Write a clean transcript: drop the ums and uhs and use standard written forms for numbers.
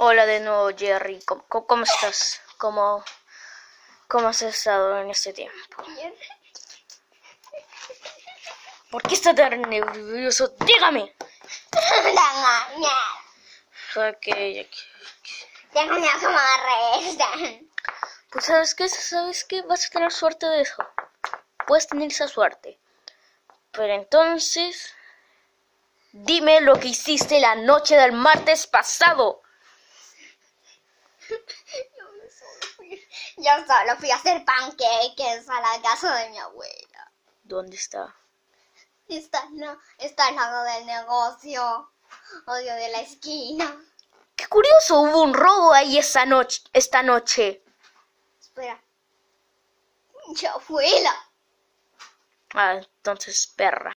Hola de nuevo, Jerry. ¿Cómo estás? ¿Cómo has estado en este tiempo? Bien. ¿Por qué estás tan nervioso? Dígame. Ok. Déjame a que me arrestan. Pues ¿sabes qué? Vas a tener suerte de eso. Puedes tener esa suerte. Pero entonces, dime lo que hiciste la noche del martes pasado. Yo solo fui a hacer panqueques a la casa de mi abuela. ¿Dónde está? Está al lado del negocio. Odio de la esquina. ¡Qué curioso! Hubo un robo ahí esta noche. Espera. Mi abuela. Ah, entonces, perra.